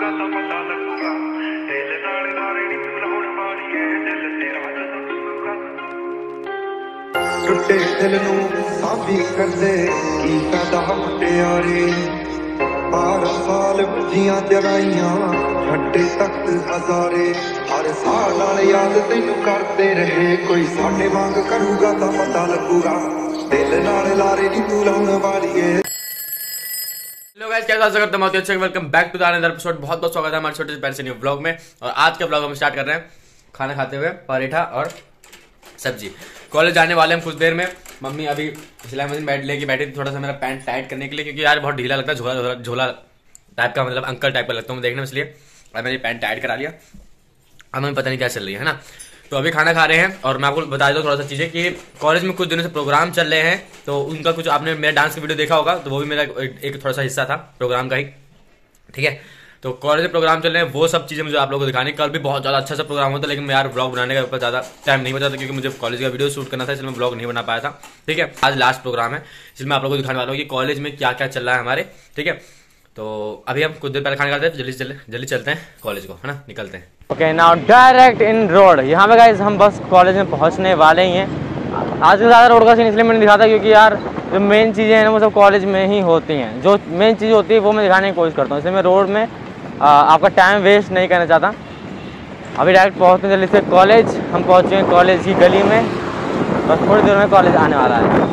टुटे दिल नूं साबी करदे की फायदा मुटियारे बार साल बुझियां जगाइयां छड्डे तख्त हजारे हर साल नाल याद तैनू करते रहे कोई साडे वांग करूगा तां पता लगूगा दिल नाल लारे नी तू लाउण वाली है। हेलो गाइस, कैसा स्वागत है? बहुत अच्छा, welcome back to the another episode. बहुत बहुत स्वागत है हमारे छोटे से पैसे न्यू व्लॉग में। और आज का व्लॉग हम स्टार्ट कर रहे हैं खाना खाते हुए, पराठा और सब्जी। कॉलेज जाने वाले हम कुछ देर में। मम्मी अभी सिलाई मशीन लेके बैठी थी, थोड़ा सा मेरा पैंट टाइट करने के लिए, क्योंकि यार बहुत ढीला लगता है, झोला झोला टाइप का, मतलब अंकल टाइप का लगता हूँ देखने में, इसलिए और मैंने पैंट टाइट करा लिया। अब हमें पता नहीं क्या चल रही है ना। तो अभी खाना खा रहे हैं और मैं आपको बता दूँ थोड़ा सा चीज़ें कि कॉलेज में कुछ दिनों से प्रोग्राम चल रहे हैं, तो उनका कुछ आपने मेरा डांस की वीडियो देखा होगा, तो वो भी मेरा एक थोड़ा सा हिस्सा था प्रोग्राम का ही, ठीक है। तो कॉलेज में प्रोग्राम चल रहे हैं, वो सब चीज़ें मुझे आप लोगों को दिखाने। कल भी बहुत ज़्यादा अच्छा सा प्रोग्राम होता, लेकिन मैं यार ब्लॉग बनाने का ऊपर ज़्यादा टाइम नहीं बचा था, क्योंकि मुझे कॉलेज का वीडियो शूट करना था, इसलिए मैं ब्लॉग नहीं बना पाया था, ठीक है। आज लास्ट प्रोग्राम है, इसलिए मैं आप लोगों को दिखाने वाला हूँ कि कॉलेज में क्या क्या चल रहा है हमारे, ठीक है। तो अभी हम कुछ देर पहले खाना खाते हैं, जल्दी चलते हैं कॉलेज को, है ना, निकलते हैं। Okay, now direct in road. यहाँ पे गाइस हम बस कॉलेज में पहुँचने वाले ही हैं। आज से ज़्यादा रोड का सीन इसलिए मैंने दिखा था, क्योंकि यार जो मेन चीज़ें हैं ना वो सब कॉलेज में ही होती हैं। जो मेन चीज़ होती है वो मैं दिखाने की कोशिश करता हूँ, इसलिए मैं रोड में आपका टाइम वेस्ट नहीं करना चाहता। अभी डायरेक्ट पहुँचते जल्दी से कॉलेज। हम पहुँचे हैं कॉलेज की गली में, बस थोड़ी देर में कॉलेज आने वाला है।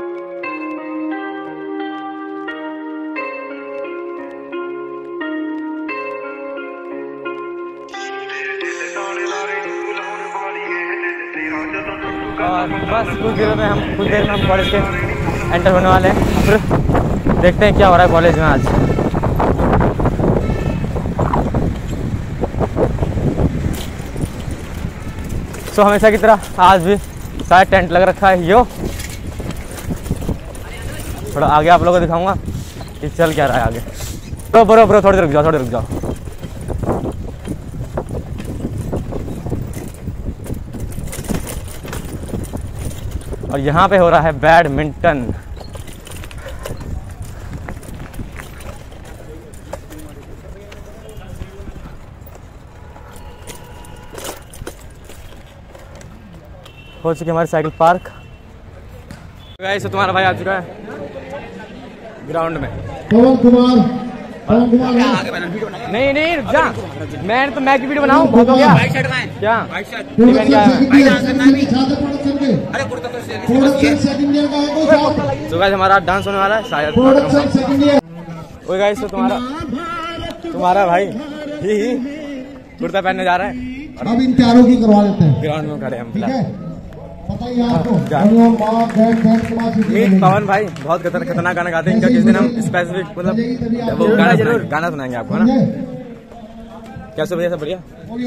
और बस कुछ देर में हम कॉलेज के एंटर होने वाले हैं। फिर देखते हैं क्या हो रहा है कॉलेज में आज। सो हमेशा की तरह आज भी सारा टेंट लग रखा है। यो थोड़ा आगे आप लोगों को दिखाऊंगा कि चल क्या रहा है आगे। तो ब्रो थोड़ी रुक जाओ। और यहाँ पे हो रहा है बैडमिंटन। हो चुकी हमारी साइकिल पार्क। गाइस, तो तुम्हारा भाई आ चुका है ग्राउंड में। पवन कुमार नहीं रुक जा, मैं की वीडियो बनाऊं, बहुत हो गया क्या? तो गाइस हमारा डांस होने वाला है शायद। ओए गाइस, तो तुम्हारा भाई ही कुर्ता पहनने जा रहा है। अब इन प्यारों की करवा लेते हैं। ग्राउंड में खड़े हम फिलहाल। पवन भाई बहुत खतरनाक गाना गाते हैं। इनका किस दिन हम स्पेसिफिक मतलब वो गाना सुनाएंगे आपको, है ना। कैसे भैया? सब बढ़िया।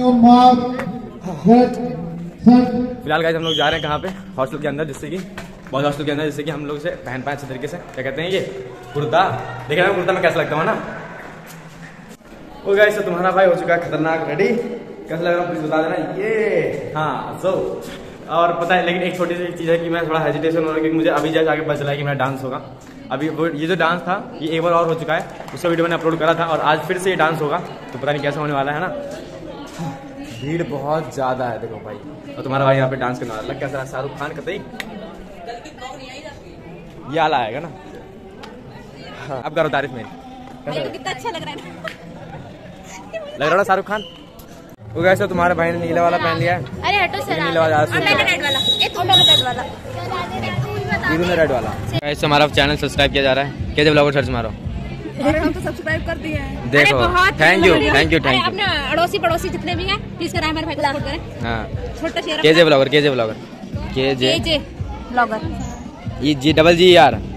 फिलहाल गाइस हम लोग जा रहे हैं कहाँ पे? हॉस्टल के अंदर, जिससे कि हम लोग से पहन पाए अच्छे तरीके से। क्या कहते हैं ये कुर्ता, देख रहे हैं कुर्ता में कैसा लगता है ना। वो गाइस, तो तुम्हारा भाई हो चुका है खतरनाक रेडी। कैसा लग रहा है प्लीज बता देना। ये हाँ सो और पता है, लेकिन एक छोटी सी चीज़ है कि मैं थोड़ा हेजिटेशन हो रहा है, क्योंकि मुझे अभी जैसे आगे पता चला है कि मेरा डांस होगा। अभी वो ये जो डांस था ये एक बार और हो चुका है, उसका वीडियो मैंने अपलोड करा था, और आज फिर से ये डांस होगा, तो पता नहीं कैसा होने वाला है ना। भीड़ बहुत ज़्यादा है देखो भाई। और तुम्हारा भाई यहाँ पे डांस करने वाला कैसा? शाहरुख खान कतई ये आला आएगा ना। हाँ, अब करो तारीफ मेरी। कितना अच्छा लग रहा है शाहरुख खान। वो कैसे तुम्हारे भाई ने नीला वाला पहन लिया है। अरे हटो सर, नीला वाला, रेड वाला, एक रेड वाला, रेड वाला। ऐसे हमारा चैनल सब्सक्राइब किया जा रहा है। कैसे ब्लॉगर सर्च मारो। अरे हम तो सब्सक्राइब कर दिए हैं। देखो, थैंक यू। अपने अड़ोसी पड़ोसी जितने भी हैं प्लीज कराएं, हमारे भाई को सपोर्ट करें। हाँ, छोटा शेयर केजे ब्लॉगर ये GGR।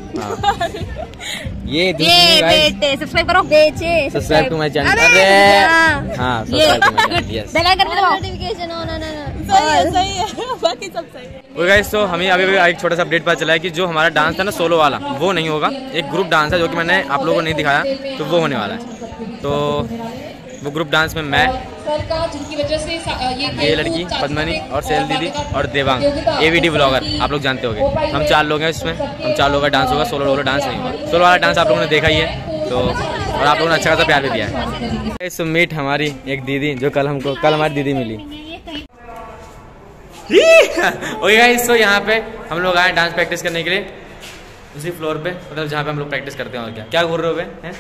ये बेटे सब्सक्राइब करो, सब्सक्राइब टू माय चैनल। अरे हाँ, subscribe to my channel, yes. Bell icon दबाओ, नोटिफिकेशन ऑन। सही है बाकी सब सही है। वो गाइस, तो हमें अभी एक छोटा सा अपडेट पता चला है कि जो हमारा डांस था ना सोलो वाला, वो नहीं होगा। एक ग्रुप डांस है जो कि मैंने आप लोगों को नहीं दिखाया, तो वो होने वाला है। तो वो ग्रुप डांस में मैं, ये लड़की पद्मनी और सेल दीदी और देवांग AVD ब्लॉगर, आप लोग जानते होंगे। हम 4 लोग हैं इसमें। हम 4 लोगों का डांस होगा, सोलो वाला डांस नहीं होगा। सोलो वाला डांस आप लोगों ने देखा ही है, तो और आप लोगों ने अच्छा खासा प्यार भी दिया है। सो मीट हमारी एक दीदी जो कल हमारी दीदी मिली। ओके गाइस, सो यहाँ पे हम लोग आए डांस प्रैक्टिस करने के लिए उसी फ्लोर पे, मतलब जहाँ पे हम लोग प्रैक्टिस करते हैं। और क्या घूर रहे हो हैं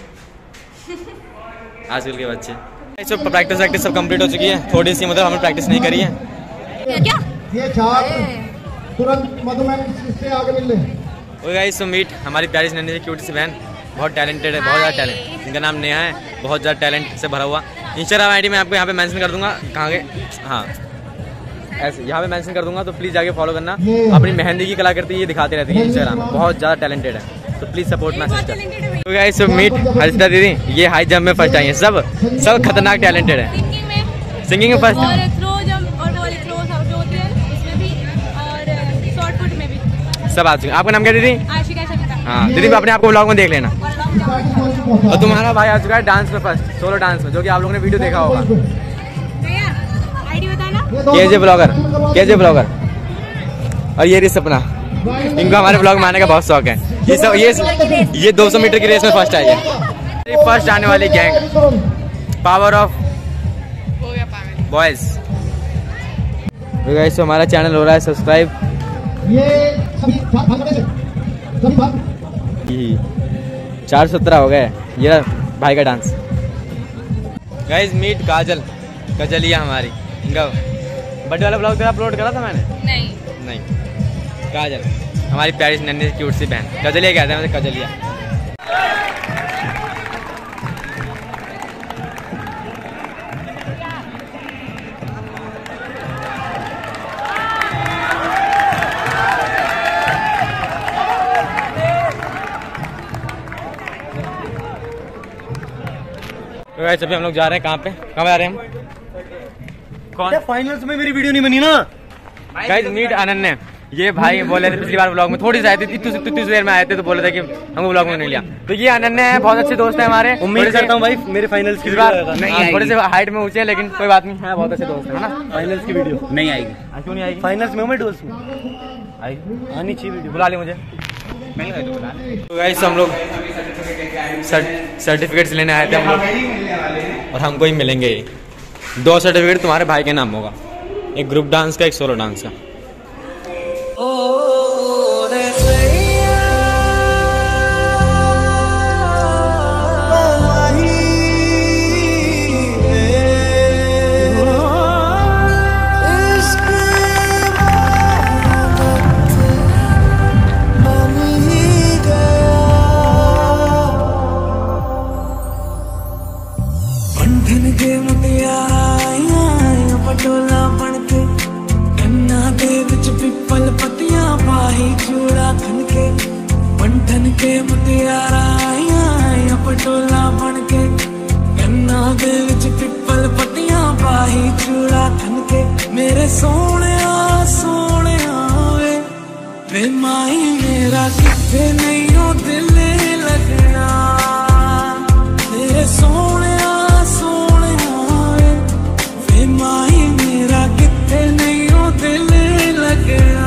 आजकल के बच्चे। सो प्रैक्टिस सब कंप्लीट हो चुकी है, थोड़ी सी मतलब हमने प्रैक्टिस नहीं करी है। क्या ये छात्र तुरंत मधुमेह से आगे मिल ले। ओके गाइस, सो मीट हमारी प्यारी सी नन्ही सी क्यूट सी बहन, बहुत टैलेंटेड है, बहुत ज़्यादा टैलेंट। इनका नाम नेहा है, बहुत ज़्यादा टैलेंट से भरा हुआ। इंस्टाग्राम आईडी मैं आपको यहाँ पे मेंशन कर दूंगा, कहाँ के, हाँ ऐसे यहाँ पे मेंशन कर दूंगा, तो प्लीज़ जाके फॉलो करना। अपनी मेहंदी की कलाकृति ये दिखाते रहती है इंस्टाग्राम में, बहुत ज़्यादा टैलेंटेड है, तो प्लीज़ सपोर्ट माय सिस्टर। तो गाइस, सो मीट हर्षिता दीदी, ये हाई जंप में फर्स्ट आई है। सब खतरनाक टैलेंटेड है। सिंगिंग में फर्स्ट, सब आ चुके। आपका नाम क्या दीदी? हाँ दीदी, अपने आपको ब्लॉग में देख लेना। और तुम्हारा भाई आ चुका है डांस में फर्स्ट, सोलो डांस में, जो कि आप लोगों ने वीडियो देखा होगा। KJ blogger. और ये रही सपना, इनको हमारे ब्लॉग में आने का बहुत शौक है। ये 200 मीटर की रेस में फर्स्ट आई है। फर्स्ट आने वाली गैंग, पावर ऑफ बॉयज। तो गाइस, हमारा चैनल हो रहा है सब्सक्राइब। ये सभी 417 हो गए। ये भाई का डांस। गाइस, मीट कजलिया हमारी, इनका बर्थडे वाला ब्लॉग तेरा अपलोड करा था मैंने? नहीं। काजल हमारी प्यारी नन्ही क्यूट सी बहन, कजलिया कहते हैं, मुझे कजलिया। तो गाइस, अभी हम लोग जा रहे हैं कहाँ जा रहे हैं हम? कौन? फाइनल्स में मेरी वीडियो नहीं बनी ना। गाइस, मीट अनन्या, ये भाई बोले थे पिछली बार ब्लॉग में, थोड़ी सी आए थे, इतनी देर में आए थे, तो बोले थे कि हमको ब्लॉग में नहीं लिया। तो ये अनन्या है, बहुत अच्छे दोस्त है हमारे। उम्मीद करता हूँ भाई मेरे फाइनल्स की बार नहीं, थोड़े से हाइट में ऊंचे हैं, लेकिन कोई बात नहीं है, बहुत अच्छे दोस्त है ना। फाइनल्स की वीडियो नहीं आएगी। क्यों नहीं आएगी? फाइनल्स में डुअल्स में आनी चाहिए वीडियो। बुला ले मुझे। तो गाइस, हम लोग सर्टिफिकेट्स लेने आए थे हम लोग, और हमको ही मिलेंगे 2 सर्टिफिकेट तुम्हारे भाई के नाम होगा, एक ग्रुप डांस का, एक सोलो डांस का। मेरे सोने वे माई मेरा किथे नहीं हो दिल लगना। मेरे सोने वे माई मेरा किथे नहीं हो दिल लगना।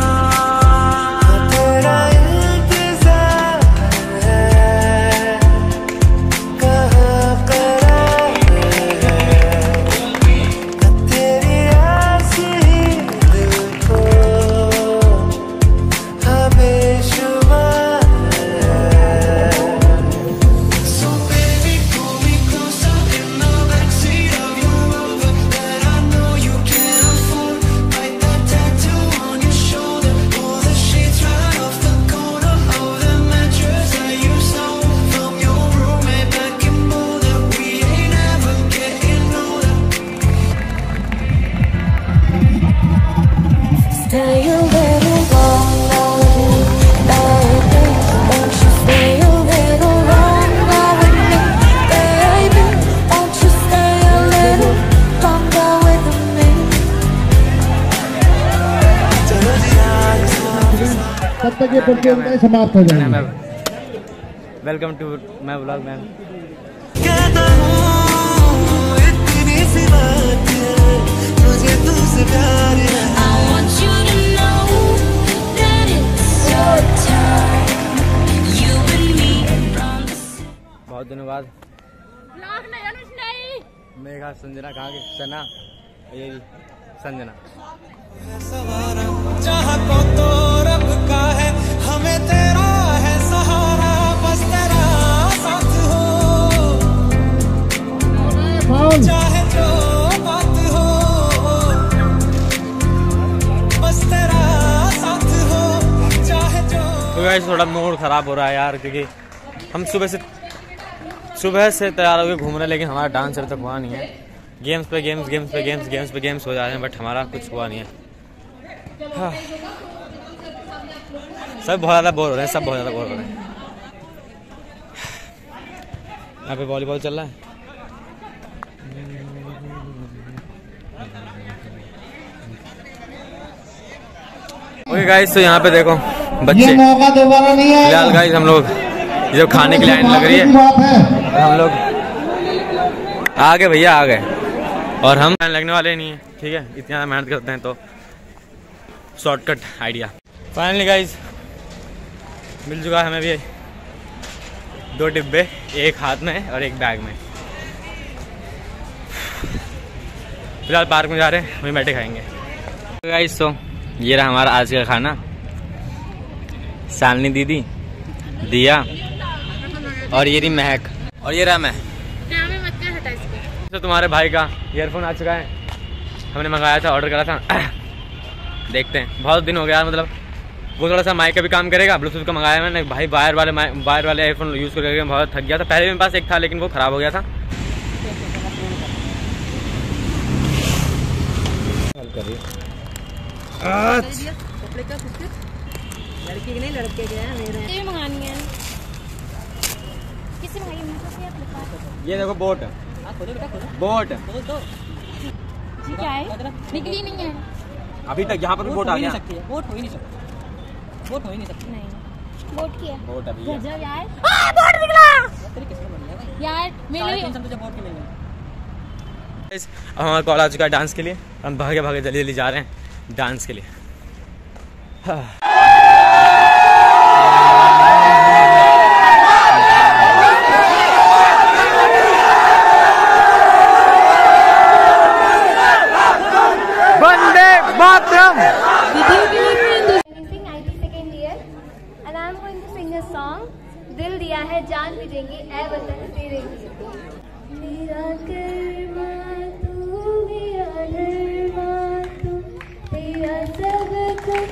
तब तक ये प्रतियोगिता समाप्त हो जाएगी। Welcome to my vlog ma'am. बहुत दिनों बाद मेघा संजना कहाँ की सना ये संजना जहाँ को तो रब का है हमें तेरा है सहारा बस तेरा साथ हो चाहे जो बात हो बस तेरा साथ हो चाहे जो। तो गाइस थोड़ा मूड खराब हो रहा है यार क्योंकि हम सुबह से तैयार होकर घूम रहे हैं लेकिन हमारा डांस अभी तक हुआ नहीं है। गेम्स पे गेम्स हो जा रहे हैं बट हमारा कुछ हुआ नहीं है। हाँ। सब बहुत ज़्यादा बोर हो रहे हैं यहाँ पे वॉलीबॉल चल रहा है। ओके गाइस तो यहाँ पे देखो बच्चे मौका दोबारा नहीं है। फिलहाल गाइस हम लोग जब खाने की लाइन लग रही है हम लोग आ गए भैया आ गए और हम लगने वाले नहीं है। ठीक है इतनी ज़्यादा मेहनत करते हैं तो शॉर्टकट आइडिया। फाइनली गाइस मिल चुका है हमें भी 2 डिब्बे, एक हाथ में और एक बैग में। फिलहाल पार्क में जा रहे हैं वहीं बैठे खाएंगे। गाइस तो ये रहा हमारा आज का खाना। शालिनी दीदी, दिया और ये रही महक और ये रहा मैं। तो तुम्हारे भाई का ईयरफोन आ चुका है, हमने मंगाया था, ऑर्डर करा था। देखते हैं बहुत दिन हो गया मतलब वो थोड़ा सा माइक का भी काम करेगा। ब्लूटूथ का मंगाया मैंने भाई, वायर वाले ईयरफोन यूज़ करके बहुत थक गया था। पहले मेरे पास एक था लेकिन वो ख़राब हो गया था। लड़के के नहीं लड़के के हैं मेरे। ये मंगानी है किसी भाई में से आप ये देखो बोट जी क्या है निकली नहीं है अभी तक यहाँ पर बोट आ गया। वोट हो ही नहीं सकती नहीं बोट की है बोट अभी गजब यार बोट निकला यार मेरे तुझे वोट के मिल गए। हमारा कॉल आ चुका है डांस के लिए। हम भागे जल्दी जा रहे हैं डांस के लिए। Vande Mataram. and I'm going to sing a song दिल दिया है जान भी देंगे ऐ वतन तेरे लिए। मेरा कर्मा तू मेरा धर्मा तू तेरा सब कुछ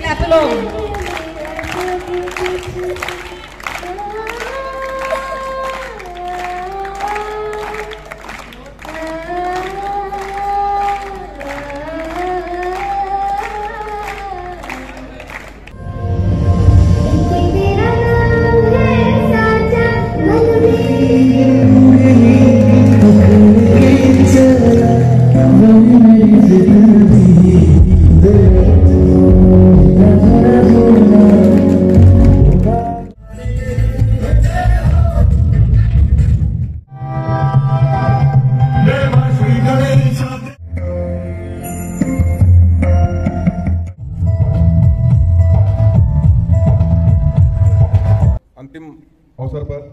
अंतिम अवसर पर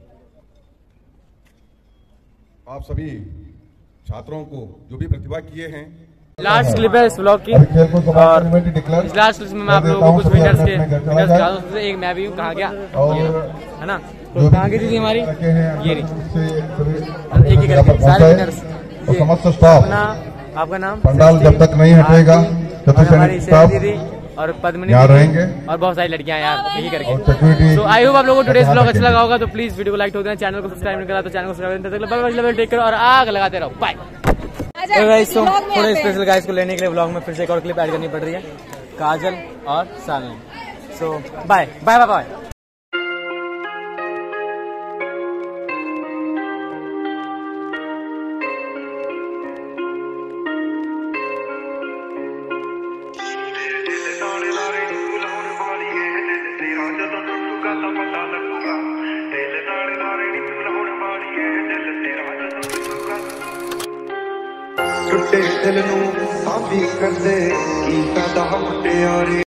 आप सभी छात्रों को जो भी प्रतिभा किए हैं। लास्ट क्लिप है इस व्लॉग की और इस लास्ट क्लिप में मैं आप लोगों को कुछ विनर्स दिखा दूं। एक मैं भी हूँ कहाँ गया है ना, तो कहाँ की थी हमारी ये रही एक ही करके सारे विनर्स। समस्त स्टाफ, आपका नाम पंडाल जब तक नहीं हटेगा हमारी दीदी और पद्मिनी रहेंगे और बहुत सारी लड़कियां यार यही करके। तो आई होप आप लोगों को टुडेस व्लॉग अच्छा लगा होगा। तो प्लीज वीडियो को लाइक ठोक देना, चैनल को सब्सक्राइब नहीं करा तो चैनल को सब्सक्राइब टेक करो और आग लगाते रहो। बाय। तो गाइस तो थोड़े स्पेशल गाइस को लेने के लिए व्लॉग में फिर से एक और क्लिप ऐड करनी पड़ रही है, काजल और Shalini. So bye bye bye bye. टुटे दिल नूं साबी करदे की फायदा मुटियारे।